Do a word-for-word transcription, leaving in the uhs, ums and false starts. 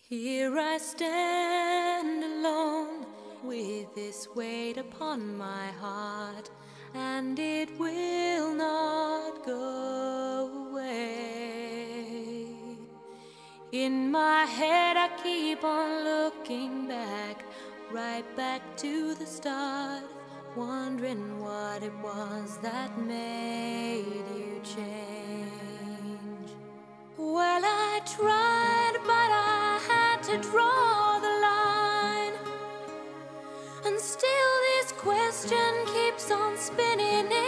Here I stand alone with this weight upon my heart, and it will not go away. In my head I keep on looking back, right back to the start, wondering what it was that made you change. Well, I tried, but I had to draw the line, and still this question keeps on spinning